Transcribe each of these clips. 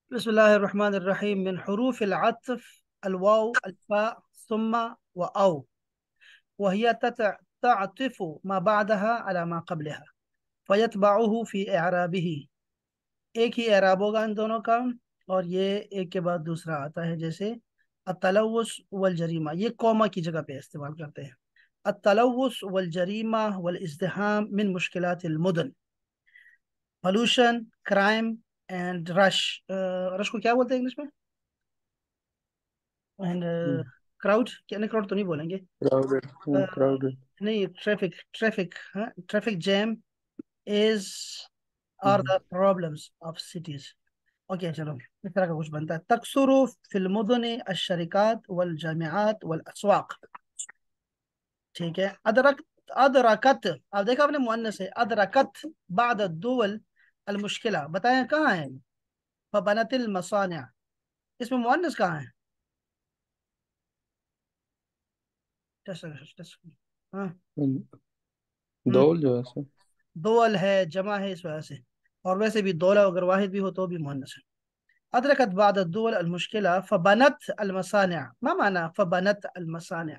بسم الله الرحمن الرحيم. من حروف العطف الواو الفاء ثم وأو، وهي تعطف ما بعدها على ما قبلها فيتبعه في إعرابه. एक ही एराब होगा इन दोनों का, और ये एक के बाद दूसरा आता है। जैसे अतलवुस वल जरीमा, ये कौमा की जगह पे इस्तेमाल करते हैं। अतलवुस वल जरीमा वल इज़्दिहाम मिन मुश्किलातिल मुदन, pollution, crime and rush. Rush को क्या बोलते हैं इंग्लिश में? एंड क्राउड, क्या नहीं, क्राउड तो नहीं बोलेंगे। Crowded. Uh, Crowded. नहीं, ट्रैफिक, ट्रैफिक, हाँ, traffic jam is are the problems of cities. Okay, चलो, इस तरह का कुछ बनता है। तकसुरु फिल मुदन अशरिकात वल जामिआत वल अस्वाक। ठीक है। अदरक, अदरकत, अब देखा आपने मुअन्नस है। अदरकत बाद दुवल अल मुश्किला, बताएं कहाँ है? फबनतिल मसानिया, इसमें मुअन्नस कहाँ है? Test, test. हाँ। हम्म, दौल जो है सर। दोअल है, जमा है इस वजह से। और वैसे भी दौला अगर वाहिद भी हो तो भी मुहन्नस है। अदरकत बाद दुअल अलमुश्किला फबनत अलमसानिया, मा माना फबनत अलमसानिया?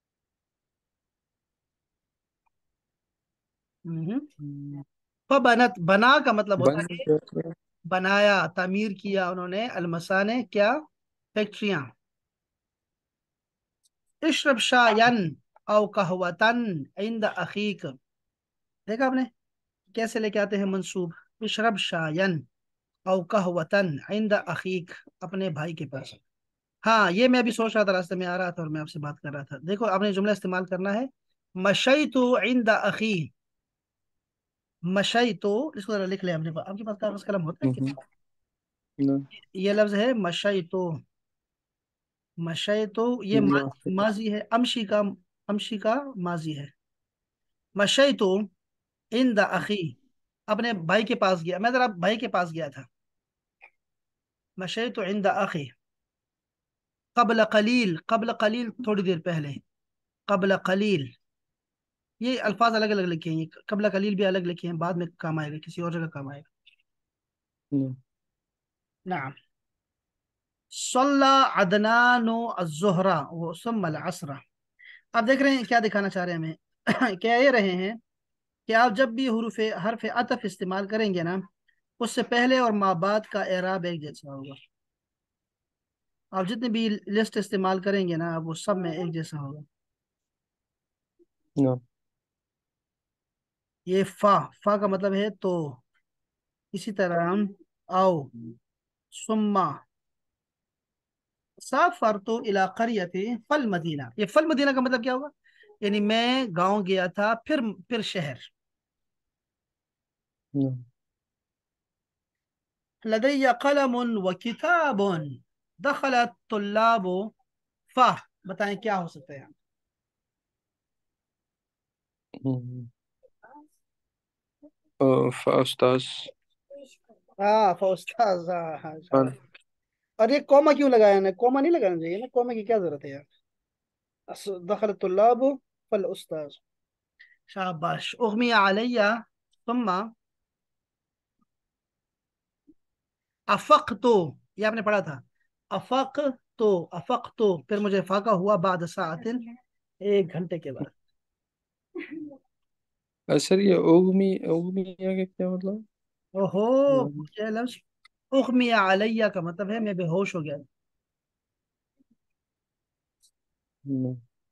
फबनत, बना का मतलब होता बन है जो है सर। बनाया, तामीर किया उन्होंने। अलमसाने क्या? फैक्ट्रियां। इशरब शायन औ कहवतन इंद अखीक, देखा आपने कैसे लेके आते हैं मंसूब? इशरब शायन औ कहवतन इंद अखीक, अपने भाई के पास। हाँ, ये मैं अभी सोच रहा था, रास्ते में आ रहा था और मैं आपसे बात कर रहा था। देखो, आपने जुमला इस्तेमाल करना है, मशईतु इंद अखी। मशईतु, इसको जरा लिख ले। अपने पास, आपके पास कागज कलम होता है हम्म, क्या? ना। ये लफ्ज है मशईतु। मशईतु ये माफी। माजी है, अमशी का, अमशी का माजी है। मशईतु इंद अखी, अपने भाई के पास गया, मैं जरा भाई के पास गया था। मशईतु इंद अखी। कबल कलील, कबल कलील थोड़ी देर पहले। कबल कलील, ये अल्फाज अलग अलग लिखे हैं। ये कबला कलील भी अलग लिखे हैं, बाद में काम आएगा, किसी और जगह काम आएगा। ना। नाम। सल्ला अदनानो अज़्ज़ुहरा वो सम्मल असरा। आप देख रहे हैं क्या दिखाना चाह रहे हैं हमें? कह रहे हैं कि आप जब भी हुरूफ हरफ अतफ इस्तेमाल करेंगे ना, उससे पहले और माँ बाद का एराब एक जैसा होगा। आप जितने भी लिस्ट इस्तेमाल करेंगे ना, वो सब में एक जैसा होगा। ना। ये फा, फा का मतलब है तो। इसी तरह हम आओ, सुम्मा, साफर तो इला करियति फल मदीना। ये फल मदीना का मतलब क्या होगा? यानी मैं गांव गया था, फिर शहर। ना। लदैया कलमुन व किताबुन दखलत तुल्लाबु फा, बताएं क्या हो सकता है? हम्म, उस्ताज। हाँ, फौस्ताज, हाँ हाँ, हाँ। शाबाश। और ये कॉमा क्यों लगाया ना? कॉमा नहीं लगाना चाहिए ना, कॉमा की क्या जरूरत है यार? दखलत तुल्लाबु फल उस्ताज। शाबाश। उगमिया अलैया सुम्मा अफक तो, ये आपने पढ़ा था। अफक तो, अफक तो, फिर मुझे फाका हुआ बाद सातिन, एक घंटे के बाद। सर ये उगमी उगमिया का क्या मतलब? ओहो, यार, क्या लफ्ज? उगमिया अलैया का मतलब है मैं बेहोश हो गया। ना।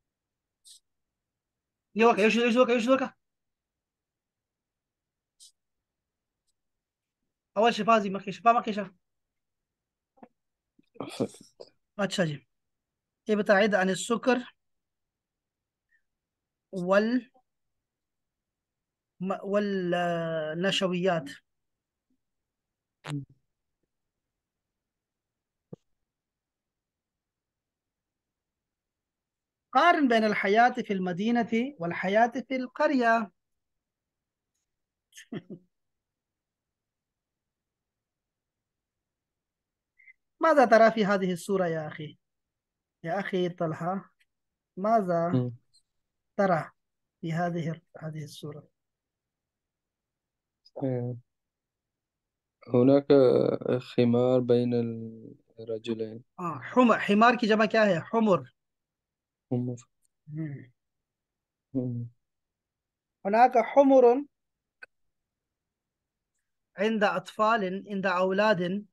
ايش ذوك؟ اول شفازي ما شفا ما شفا. अच्छा जी। ابتعد عن السكر والنشويات. قارن بين الحياة في المدينة والحياة في القرية. ماذا ترى في هذه الصورة يا أخي؟ يا أخي طلحة، ماذا हम्म, ترى في هذه الصورة؟ هناك خمار بين الرجلين. حمار की जमा क्या है حمر. هم. हम्म. هم. هناك حمر عند أطفال عند أولاد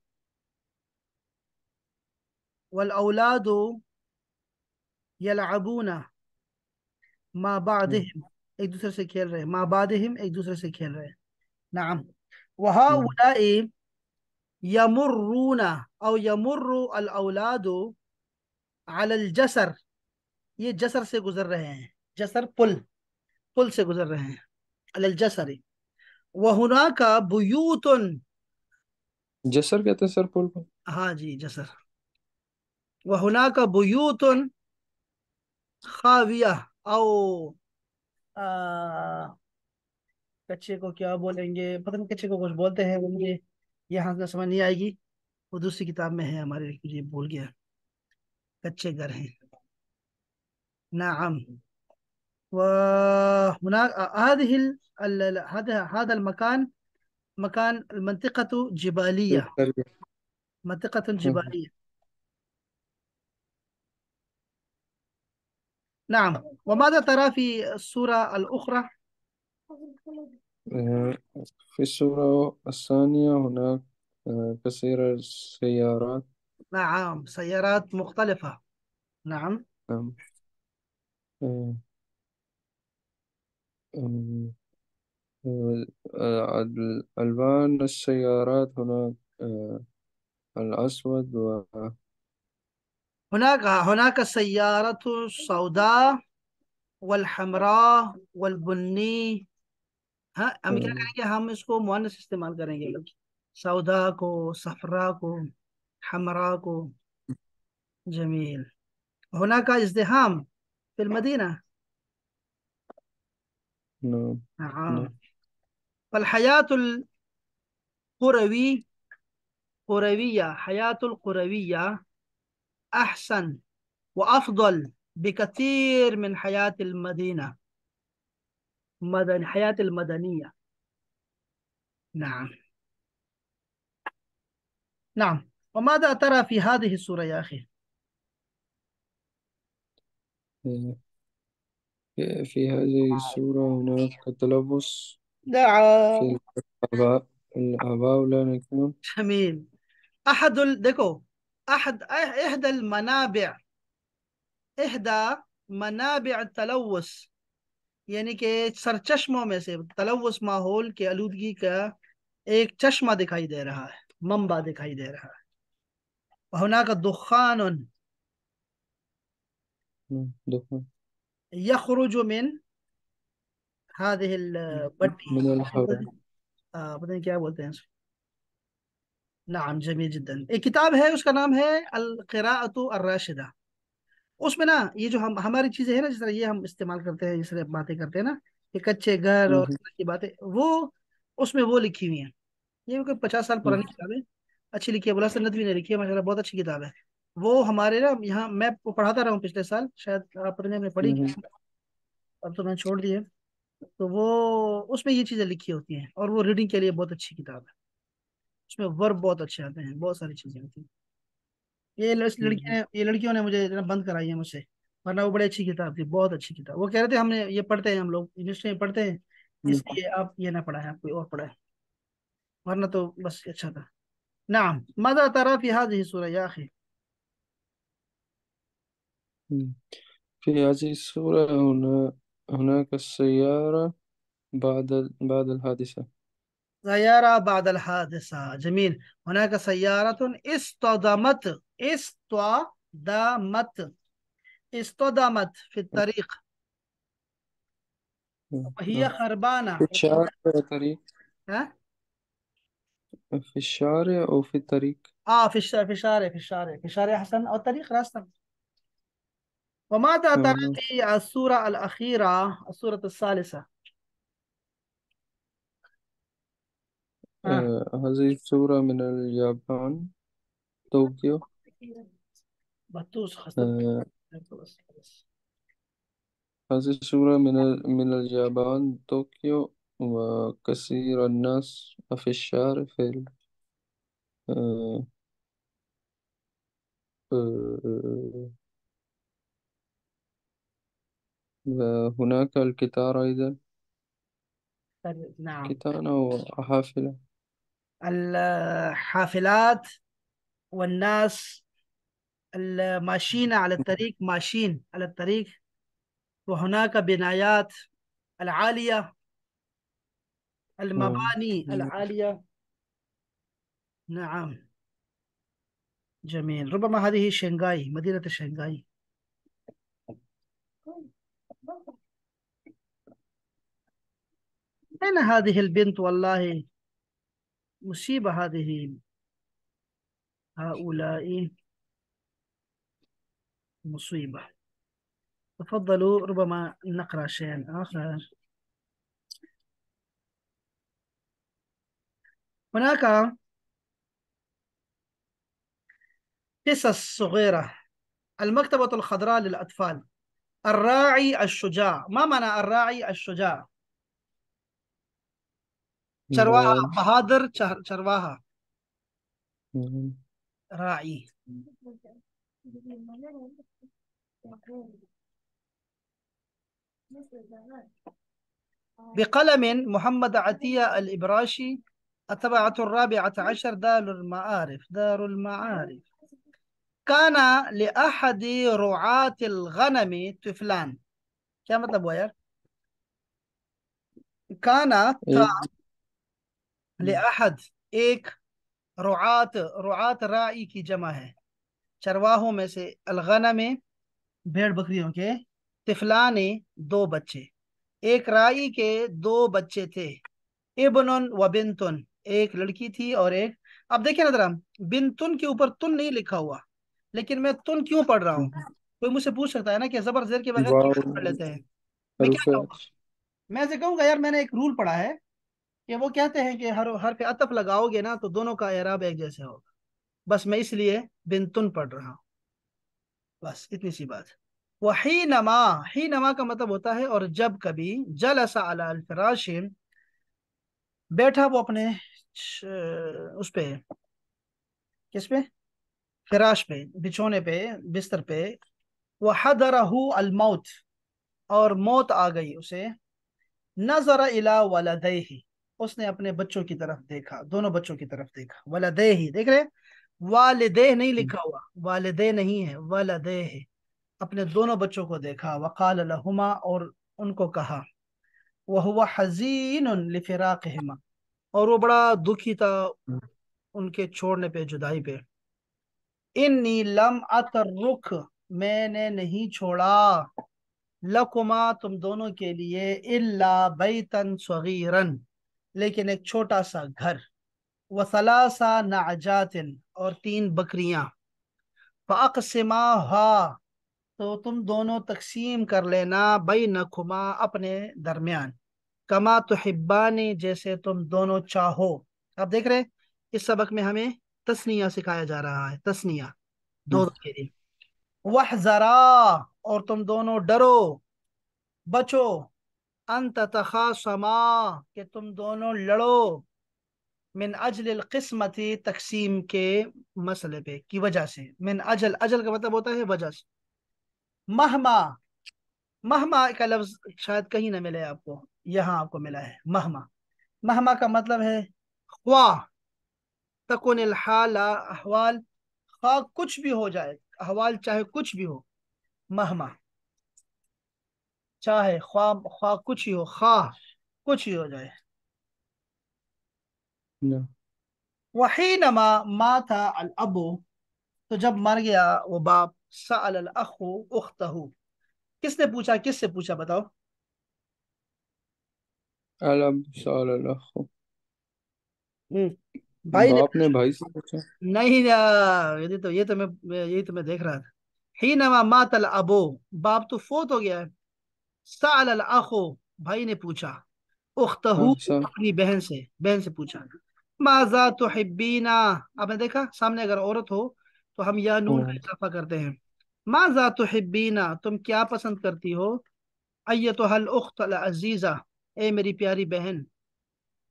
والأولاد يلعبون مع هم. بعضهم एक दूसरे से खेल रहे हैं माँ بعضهم एक दूसरे से खेल रहे हैं. نعم. هم. وهؤلاء يمرون أو يمر الأولاد على الجسر. ये जसर से गुजर रहे हैं. जसर पुल. पुल से गुजर रहे हैं. على الجسر. وهناك بيوت. جسر कहते हैं सर पुल को. हाँ जी जसर. وهناك بيوت خاوية أو कच्चे को क्या बोलेंगे पता नहीं कच्चे को कुछ बोलते हैं वो मुझे यहाँ से समझ नहीं आएगी. वो दूसरी किताब में है हमारे मुझे भूल गया. कच्चे घर हैं. نعم. وهناك هذه هذا المكان مكان المنطقة جبالية. القرية. منطقة هم. جبالية. نعم. وماذا ترى في الصورة الأخرى؟ آه، في الصورة الثانية هناك كثير السيارات. نعم سيارات مختلفة. نعم. نعم. آه، آم، ألوان السيارات هناك الأسود هناك سيارة سوداء والحمراء والبني. हाँ हम क्या و- करेंगे हम इसको मुअन्नस इस्तेमाल करेंगे लोग. सौदा को सफरा को حمراء को. جميل. هناك ازدحام في المدينة. نعم. نعم. نعم. فالحياة القروي قروية حياة القروية أحسن وأفضل بكثير من حياة المدينة. حياة المدنية. نعم. نعم. وماذا ترى في هذه الصورة يا أخي؟ آه، في هذه الصورة هناك تلبس نعم. في الآباء. الآباء لا يكون. جميل. देखो إحدى المنابع إحدى منابع التلوث यानी कि सरचश्मों में से तलवस माहौल के आलूदगी का एक चश्मा दिखाई दे रहा है. मंबा दिखाई दे रहा है. هناك دخان دخان يخرج من هذه البدي. من الهواء. पता नहीं क्या बोलते हैं इसको. नाम जमील जिद्दन एक किताब है उसका नाम है अल क़िराअतु अर्राशिदा. उसमें ना ये जो हम हमारी चीजें हैं ना जिस तरह ये हम इस्तेमाल करते हैं जिस तरह बातें करते हैं ना ये कच्चे घर और مهم. इस तरह की बातें वो उसमें वो लिखी हुई हैं. ये कोई 50 साल पुरानी किताब है. अच्छी लिखी है. बुला नदवी ने लिखी है माशाल्लाह बहुत अच्छी किताब है. वो हमारे ना यहाँ मैं वो पढ़ाता रहा हूँ पिछले साल शायद आप पता नहीं आपने पढ़ी مهم. क्या. अब तो मैंने छोड़ दी है. तो वो उसमें ये चीजें लिखी होती हैं और वो रीडिंग के लिए बहुत अच्छी किताब है. उसमें वर्ब बहुत अच्छे आते हैं बहुत सारी चीजें होती हैं. مهم. ये लड़कियों ने मुझे जरा बंद कराई है मुझसे. वरना वो बड़ी अच्छी किताब थी बहुत अच्छी किताब. वो कह रहे थे हमने ये पढ़ते हैं हम लोग यूनिवर्सिटी में पढ़ते हैं مهم. इसलिए आप ये ना पढ़ा है आप कोई और पढ़ा है. वरना तो बस अच्छा था. نعم. ماذا ترى في هذه الصورة يا أخي؟ في هذه الصورة هناك السيارة بعد الحادثة. سيارة بعد الحادثة. جميل. هناك سيارة اصطدمت في الطريق وهي نعم. في خربانة. الشارع أو الطريق. ها. في الشارع أو في الطريق. في الشارع حسن أو الطريق راستة. وماذا ترى نعم. في الصورة الأخيرة الصورة الثالثة؟ ها. هذه الصورة من اليابان، طوكيو. بطوس خاصة. آه، بس بس. هذه الصورة من اليابان، طوكيو، وكثير الناس في الشارع. آه، آه، هناك الكتار أيضا. نعم. كتانة وحافلة. الحافلات والناس الماشيين على الطريق، ماشيين على الطريق. وهناك بنايات العالية، آه. المباني العالية. نعم. جميل. ربما هذه شنغهاي، مدينة شنغهاي. أين هذه البنت؟ والله مصيبة هذه. هؤلاء مصيبة. تفضلوا، ربما نقرأ شيئا آخر. هناك قصص صغيرة. المكتبة الخضراء للأطفال. الراعي الشجاع. ما معنى الراعي الشجاع؟ چرواها، بال. بهادر چرواها. آه. راعي. بقلم محمد عطية الإبراشي، الطبعة الرابعة عشر، دار المعارف، دار المعارف. كان لأحد رعاة الغنم طفلان. क्या मतलब हुआ यार؟ كان إيه. لأحد، एक रुआत, रुआत राई की जमा है, चरवाहों में से, अलगना में भेड़ बकरियों के, तिफला ने दो बच्चे, एक राई के दो बच्चे थे, इब्नुन व बिनतुन, एक लड़की थी और एक। अब देखिए ना जरा, बिनतुन के ऊपर तुन नहीं लिखा हुआ, लेकिन मैं तुन क्यों पढ़ रहा हूँ? कोई मुझसे पूछ सकता है ना कि जबर जेर के बगैर तुन वाव कैसे पढ़ लेते हैं? मैं क्या कहूँगा? हरफ। मैं ऐसे कहूंगा यार, मैंने एक रूल पढ़ा है कि वो कहते हैं कि हर हर पे अतफ लगाओगे ना तो दोनों का एराब एक जैसे होगा। बस मैं इसलिए बिनतुन पढ़ रहा हूँ। बस इतनी सी बात। वही नमा, ही नमा का मतलब होता है और जब कभी, जलसा अला अल फिराश, बैठा वो अपने उस पे, किस पे, फिराश पे, बिछोने पे, बिस्तर पे। वह हदरहू अल मौत, और मौत आ गई उसे। नजर इला वलदैहि, उसने अपने बच्चों की तरफ देखा, दोनों बच्चों की तरफ देखा। वलदैहि देख रहे, वालिदेह नहीं लिखा हुआ, वालिदे नहीं है, वलदैहि, अपने दोनों बच्चों को देखा। वकाल लहुमा, और उनको कहा। वह हुआ हजीन लिफिराकहिमा, और वो बड़ा दुखी था उनके छोड़ने पे, जुदाई पे। इन्नी लम अतरुक, मैंने नहीं छोड़ा, लकुमा, तुम दोनों के लिए, इल्ला बैतन सगीरन, लेकिन एक छोटा सा घर, व सलासा नाजातिन, और तीन बकरियां, फ़अक़सिमा हा, तो तुम दोनों तकसीम कर लेना, बैनकुमा, अपने दरमियान, कमा तुहिब्बानी, जैसे तुम दोनों चाहो। आप देख रहे हैं, इस सबक में हमें तस्निया सिखाया जा रहा है, तस्निया, दो के लिए। वहजरा, और तुम दोनों डरो, बचो, अंत तखासमा, कि तुम दोनों लड़ो, मिन अजल किस्मती, तकसीम के मसले पे, की वजह से। मिन अजल, अजल का मतलब होता है वजह से। महमा, महमा का लफ्ज शायद कहीं ना मिले आपको, यहाँ आपको मिला है महमा। महमा का मतलब है ख्वा, तकुन हाल अहवाल, खा कुछ भी हो जाए, अहवाल चाहे कुछ भी हो, महमा, चाहे ख्वा, ख्वा कुछ ही हो, खा कुछ ही हो जाए। نعم. वहीनमा माता अल अबू, तो जब मर गया वो बाप, सअल अल अखु उख्तहू, किसने पूछा, किससे पूछा बताओ? ألعب سؤال الأخ. भाई ने बाप ने पूछा। भाई से पूछा. नहीं ये तो मैं, यही तो मैं देख रहा था। हीनमा मातल अबो, बाप तो फोत हो गया है। साल अल अखो, भाई ने पूछा। उख्तहू, أحسن. अपनी बहन से, बहन से पूछा। माजा तुहिब्बीना, आपने देखा सामने अगर औरत हो तो हम या नून का آه. इजाफा करते हैं। माजा तुहिब्बीना, तुम क्या पसंद करती हो? अय्यतुहल उख्त अल अजीजा, ए मेरी प्यारी बहन।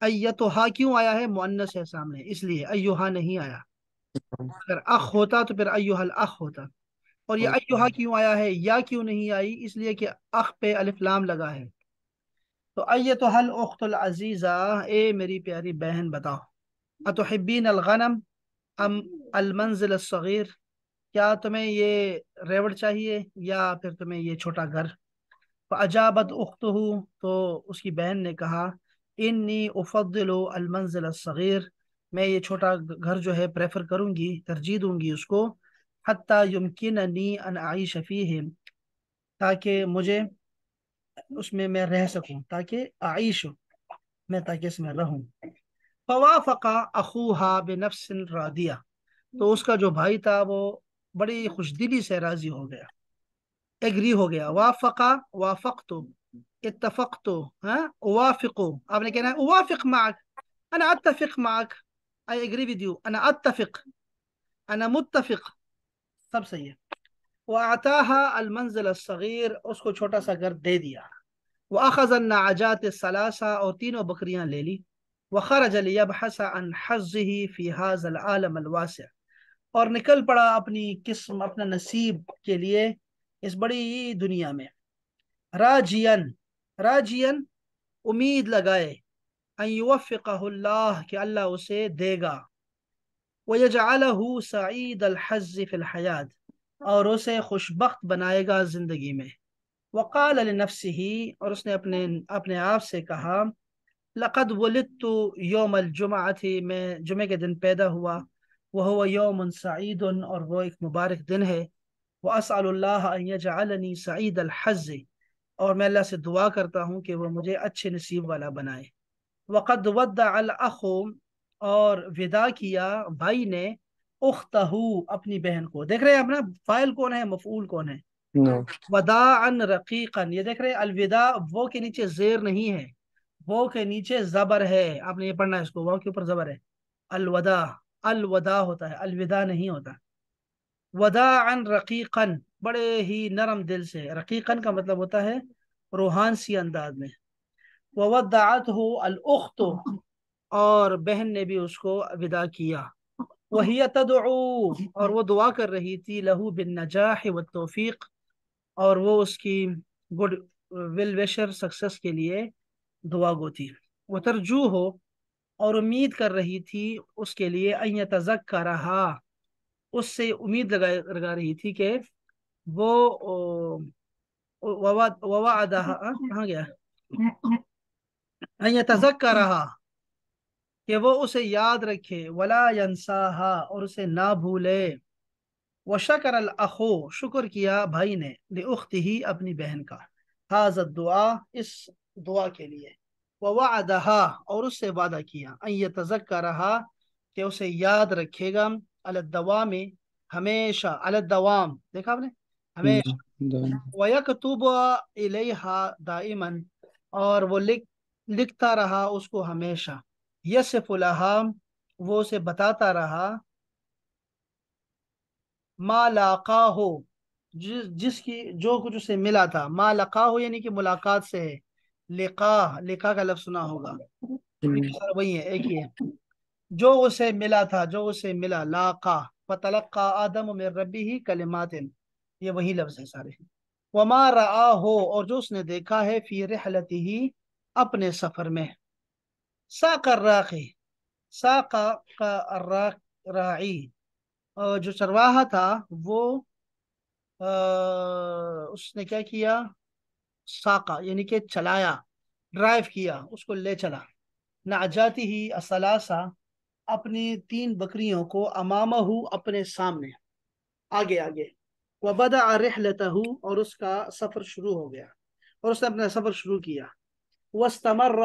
अय्यतुहा क्यों आया है, मुअन्नस है सामने, इसलिए अय्युहा नहीं आया। अगर अख होता तो फिर अय्युहल अख होता। और ये अय्युहा क्यों आया है, या क्यों नहीं आई, इसलिए कि अख पे अलिफ लाम लगा है। तो अय्यतुहल उख्तुल अजीजा, ए मेरी प्यारी बहन बताओ, अतुहिब्बीन अल गनम अम अल मंजिल सगीर, क्या तुम्हें ये रेवड़ चाहिए या फिर तुम्हें ये छोटा घर। अजाबत उख्तुहु, तो उसकी बहन ने कहा, इन्नी उफद्दिलु अल मंजिल सगीर, मैं ये छोटा घर जो है प्रेफर करूंगी, तरजीह दूंगी उसको, हत्ता युमकिननी अन आइश फीहि, ताकि मुझे उसमें मैं रह सकूं, ताकि आइश, मैं ताकि इसमें रहूं। फवाफका अखूहा बिनफ्सिन रादिया, तो उसका जो भाई था वो बड़ी खुशदिली से राजी हो गया, एग्री हो गया। वाफका, वाफकतु, इत्तफकतु, हाँ, उवाफिकु, आपने कहना है उवाफिक माक, अना अत्तफिक माक, आई एग्री विद यू, अना अत्तफिक, अना मुत्तफिक, सब सही है। वाताहा अल मंजिल सगीर, उसको छोटा सा घर दे दिया। वअखज़ अन्नाजात सलासा, और तीनों बकरियां ले ली। वखरज लियबहस अन हज़्ज़िही फी हाज़ल आलम अल वासिअ, और निकल पड़ा अपनी किस्म, अपना नसीब के लिए इस बड़ी दुनिया में। राजियन, राजियन, उम्मीद लगाए, अन युवफ़्फ़िक़हुल्लाह, कि अल्लाह उसे देगा, वयजअलहु सईद अल हज़्ज़ फ़िल हयात, और उसे खुशबख्त बनाएगा जिंदगी में। वक़ाल लिनफ़्सिही, और उसने अपने अपने आप से कहा, लक़द वुलिदतु यौमल जुमअती, मैं जुमे के दिन पैदा हुआ, वह हुवा यौमुन सईदुन, और वो एक मुबारक दिन है। व असअलुल्लाह अन यजअलनी सईद अल हज़्ज़, और मैं अल्लाह से दुआ करता हूँ कि वो मुझे अच्छे नसीब वाला बनाए। वक़द वद्दा अल अखु, और विदा किया भाई ने, उख्तहू, अपनी बहन को। देख रहे हैं अपना फाइल कौन है, मफूल कौन है। No. वदाअन रकीकन, ये देख रहे हैं अलविदा, वो के नीचे जेर नहीं है, वो के नीचे जबर है, आपने ये पढ़ना है इसको, वो के ऊपर जबर है। अलवदा, अलवदा होता है, अलविदा नहीं होता। वदाअन रकीकन, बड़े ही नरम दिल से, रकीकन का मतलब होता है रूहान सी अंदाज में। ववद्दाअतहु अल उख्तु, और बहन ने भी उसको विदा किया। वहिय तदऊ, और वो दुआ कर रही थी, लहू बिन नजाह व तौफीक, और वो उसकी गुड विल विशर, सक्सेस के लिए दुआ गो थी। वो तरजू हो, और उम्मीद कर रही थी उसके लिए, अन यतज़क्करहा, उससे उम्मीद लगा रही थी कि वो ववाअदहा, कहाँ गया, अन यतज़क्करहा, कि वो उसे याद रखे, वला यंसाहा, और उसे ना भूले। वशकर अल अखो, शुक्र किया भाई ने, लिउख्तिही, अपनी बहन का, हाज़ा दुआ, इस दुआ के लिए। ववाअदहा, और उससे वादा किया, अन यतज़क्करहा, कि उसे याद रखेगा, अलद्दवाम, हमेशा, अलद्दवाम, देखा आपने, हमेशा। Done. वयकतुब इलैहा दाइमन, और वो लिखता रहा उसको हमेशा। यसिफ़ु लहा, वो उसे बताता रहा, मा लाका हो, जिसकी जो कुछ उसे मिला था। मा लका हो यानी कि मुलाकात से है, लिका, लिका का लफ्ज़ सुना होगा, Mm. वही है, एक ही है। जो उसे मिला था, जो उसे मिला, लाका, फतलक्का आदम मिन रब्बिही कलिमातिन, ये वही लफ्ज़ है सारे। वमा रआ हो, और जो उसने देखा है, फी रिहलतिही, अपने सफर में। साका राकी, साका का अर्राक, राई, और जो चरवाहा था वो, अ, उसने क्या किया, साका यानी कि चलाया, ड्राइव किया, उसको ले चला। नाजाती ही असलासा, अपनी तीन बकरियों को, अमामहू, अपने सामने, आगे आगे। वबदा रिहलतहू, और उसका सफर शुरू हो गया, और उसने अपना सफर शुरू किया। वस्तमर्रा,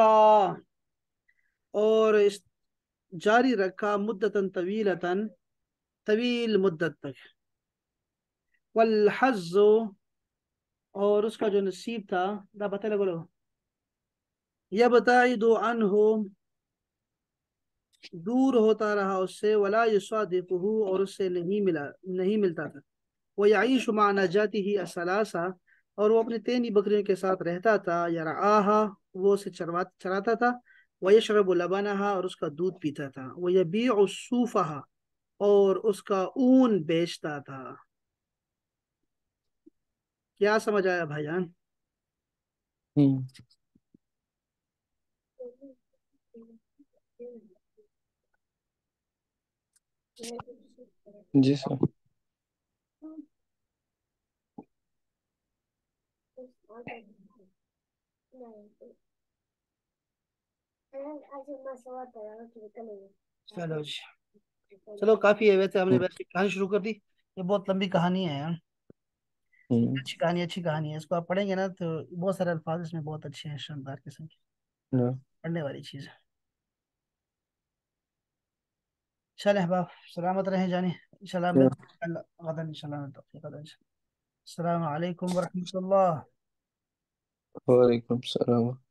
और जारी रखा, मुद्दतन तवीलतन, तवील मुद्दत तक। वल्हज़्ज़ु, और उसका जो नसीब था, दा बता बोलो, यबताइदु अन्हु, दूर होता रहा उससे, वला युसादिकुहु, और उससे नहीं मिला, नहीं मिलता था। वो यईशु मा नजातिही असलासा, और वो अपने 3 ही बकरियों के साथ रहता था। यरआहा, वो उसे चराता था। वयशरबु लबनहा, और उसका दूध पीता था। वयबीउ सूफहा, और उसका ऊन बेचता था। क्या समझ आया भाईजान? हम्म। जी सर। चलो जी, चलो काफी है। वैसे हमने वैसे कहानी शुरू कर दी, ये बहुत लंबी कहानी है यार। हम्म। अच्छी कहानी है। इसको आप पढ़ेंगे ना तो बहुत सारे अल्फाज इसमें बहुत अच्छे हैं, शानदार किस्म के, हाँ। पढ़ने वाली चीज है। चले अहबाब, सलामत रहें जाने। इंशाल्लाह क्या? मिलते हैं गदन, इंशाल्लाह तौफीक गदन। अस्सलाम वालेकुम वरहमतुल्लाह। वालेकुम सलाम।